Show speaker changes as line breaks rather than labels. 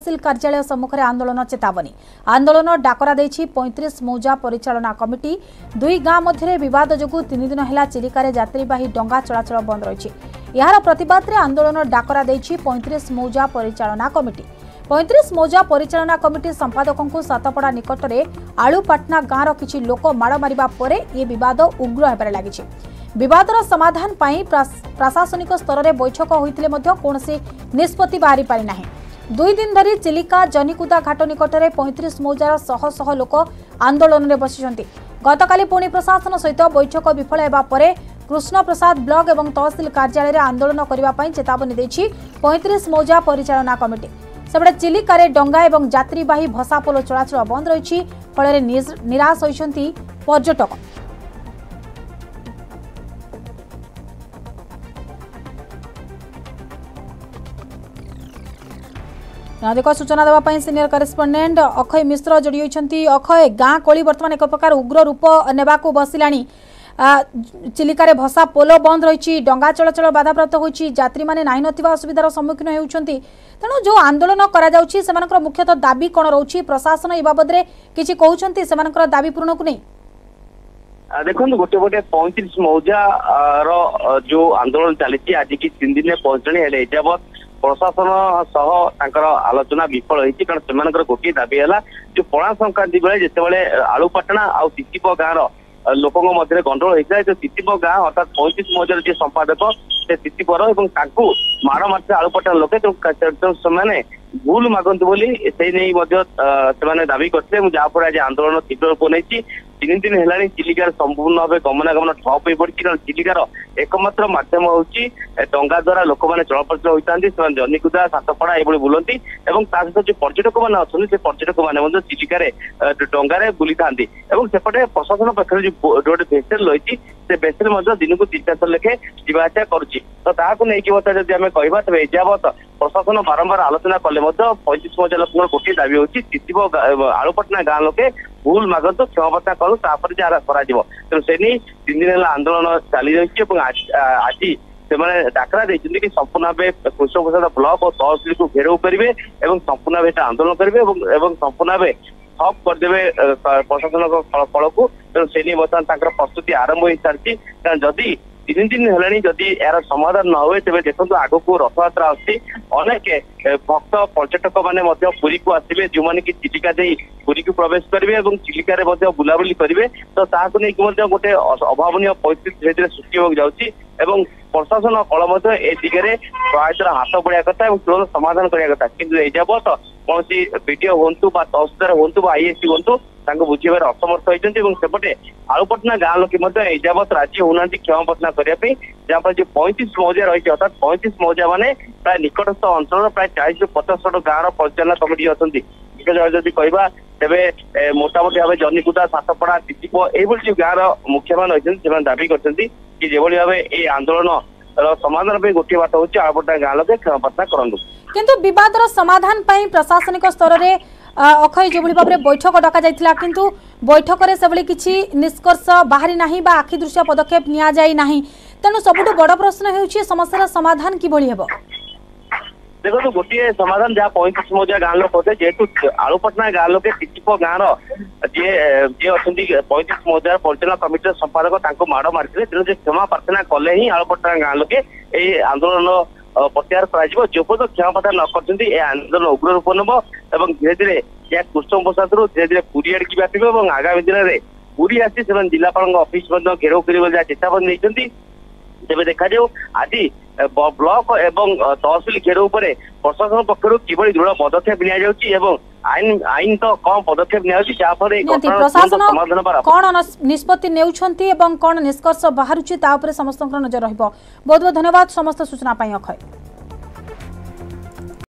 तहसिल कार्यालय सम्मुखें आंदोलन चेतावनी आंदोलन डाकरा देछि 35 मौजा परिचालना कमिटी 2 गाँ मध्य विवाद जोगु 3 दिन है चिलिका यात्रीवाही डंगा चलाचल बंद रही यार प्रतिबाद आंदोलन डाकरा देछि 35 मौजा परिचालना कमिटी 35 मौजा परिचालना कमिटी संपादकों को सातपड़ा निकट में आलुपाटना गाँव किछि लोक माड़ मारिबा परे ये विवाद उग्र होबार लागिछि। विवादर समाधान पाई प्रशासनिक स्तर में बैठक होइतिले मध्य कोनोसी निष्पत्ति बाहरी पारि नाही। 2 दिन धरी चिलिका जनिकुदा घाट निकट में 35 मौजार शह शह लोक आंदोलन में बसिଛନ୍ତି। गतकाली पुणी प्रशासन सहित बैठक विफल हेबा परे कृष्ण प्रसाद ब्लॉक एवं तहसिल कार्यालय में आंदोलन करने पर चेतावनी देछि 35 मौजा परिचालना कमिटी। सेबडे चिलिका डंगा एवं यात्रीवाही भसापोल चलाचल बंद रही फल निराश होइछन्ति पर्यटक। अधिक सूचना देवाई सीनियर करेस्पोंडेंट अक्षय मिश्र जोड़ी होती। अक्षय गाँ कली बर्तमान एक प्रकार उग्र रूप नेबाकू बसिलाणी चिलिका भसा पोल बंद रही डंगा चलाचल बाधाप्राप्त होती यात्री मैंने नहीं नथिबा असुविधार सम्मुखीन होउछन्ति तेणु जो आंदोलन करा जाउछि सेमानकर मुख्यतः दाबी कौन रोची प्रशासन ए बाबद किछि कहउछन्ति सेमानकर दाबी पूर्ण को नहीं।
देखो गोटे गोटे 35 मौजा जो आंदोलन चली आज की 3 दिन पहुंचने एजावत प्रशासन सह आलोचना विफल होती कारण से गोटे दाबी है जो पणा संक्रांति बेले जिते आलुपाटना आउ तितिप गाँव लोकों मध्य गंडगोल होता है तितिप गाँ अर्थात 35 मौजार जी संपादक से तितिपर माड़ मारते आलुपाटना लोके से भूल मागंतु बोली से नहीं दाबी करते जहाँफल आज आंदोलन तीव्र रूप नहीं 3 दिन है चिलिकार संपूर्ण भाव गमनागमन ठप हो पड़ी कारण चिलिकार एकमात्र मध्यम होची डंगा द्वारा लोक मैंने चलप्रचल होता है जनिकुदा सातपड़ा ये बुलती सहित जो पर्यटक मैंने अच्छा पर्यटक मैंने चिलिकार डंगार बुली था सेपटे प्रशासन पाखे जो गोटे भेसेल रही से भेसेल दिन को 3 थर लेखे जावासा करुच्ची तो ताकूक जब आम कह तेज एजावत प्रशासन बारंबार आलोचना कले 35 मौजा लोक गोटे दाबी होची तितिप आलुपाटना गाँ लोके भूल मागत क्षमाप्रार्थना करूँ तेणु से 3 दिन है आंदोलन चली रही आज से डाकरा देते कि संपूर्ण भाव कृष्ण प्रसाद ब्लॉक और तहसिल को घेराव करेंगे संपूर्ण भाव आंदोलन करेंगे संपूर्ण भाव ठप करदे प्रशासन फल को तेणु से बर्तमान प्रस्तुति आरंभ हो सारी कारण जदि 3 दिन है जदि यार समाधान न हुए तेज देखो आग को रथयात्रा अनेक भक्त पर्यटक मैंने पुरी को आसवे जो मैंने कि चिलिका दे पुरी को प्रवेश करेंगे चिलिकार बुलाबुली करेंगे तो ताकू नहीं गोटे अभावन परिस्थिति धीरे धीरे सृष्टि हो जाऊँगी प्रशासन कल ए दिगरे प्रयास हाथ बढ़िया कथा तुरंत समाधान करने कथा कि एजावत कौन बीडीओ हूँ तहसीलदार हूँ आईएससी हूँ बुझेबार असमर्थ होती सेपटे आलुपाटना गाँ लोक एजावत राज्य होना क्षमाप्रार्थना करने जहाँफल जो 35 मौजा रही अर्थात 35 मौजा मैंने प्राय निकटस्थ अंचल प्राय 40 ରୁ 50 गाँव परिचालना कमिटी अच्छा जदि कहवा तेरे मोटामोटी भाव जनिकुदा सातपड़ा तितिप ये गाँव मुखिया मान से दाबी करते कि जो भाव ये आंदोलन समाधान गोटे बात हूँ आलुपाटना गाँ लोके क्षमाप्रार्थना करूँ
किंतु विवादर समाधान प्रशासनिक स्तर में अक्षय जो भाव में बैठक डक जाइथिला किंतु बैठक में से किसी निष्कर्ष बाहरी नाही बा आखि दृश्य पदक्षेप निया जाई नाही तेणु सबुठ बड़ प्रश्न होउछि समस्यार समाधान किभଳି हेबो।
देखो गोटे समाधान जहाँ 35 मौजा गाँ लोक होते जेहेतु आलुपाटना गाँ लोके तितिप गाँव जी अच्छा 35 मौजार परिचालना कमिटी संपादक माड़ मारी तेणु क्षमा प्रार्थना कले ही आलुपाटना गाँ लोके ये आंदोलन प्रत्याहार कर क्षमाप्रार्थना न कर आंदोलन उग्र रूप नब धीरे धीरे या कृष्ण प्रसाद धीरे धीरे पुरी आड़ की व्यापी आगामी दिन में पुरी आसी जिलापाल ऑफिस घेराव कर चेतावनी नहीं तेज देखा आज ब्लॉक एवं तहसिल घेराव पर प्रशासन पक्षर किभली दृढ़ पदक्षेप आईन तो कम पदक्षेप
प्रशासन कौन निष्पत्ति नेउछंती एवं कौन निष्कर्ष बाहर समस्त नजर रहिबो। बहुत बहुत धन्यवाद समस्त सूचना अक्षय।